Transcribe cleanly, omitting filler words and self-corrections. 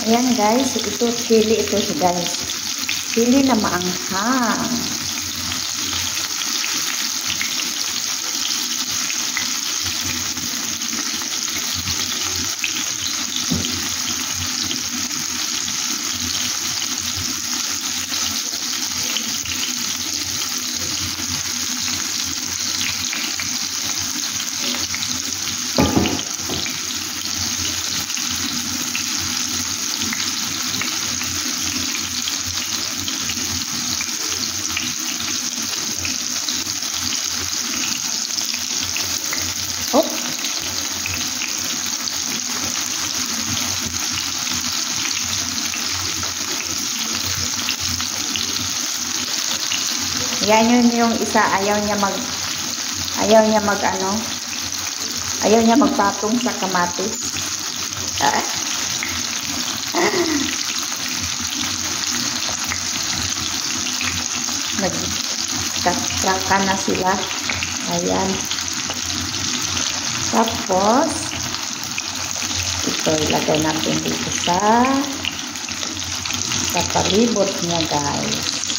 Ayan guys, ito chili ito guys. Chili na maanghang. Oh. Yan yun yung isa, ayaw niya magpatong sa kamatis. Nagtraka na sila. Ayan. Tapos, ito ilagay natin dito sa palibot niya guys.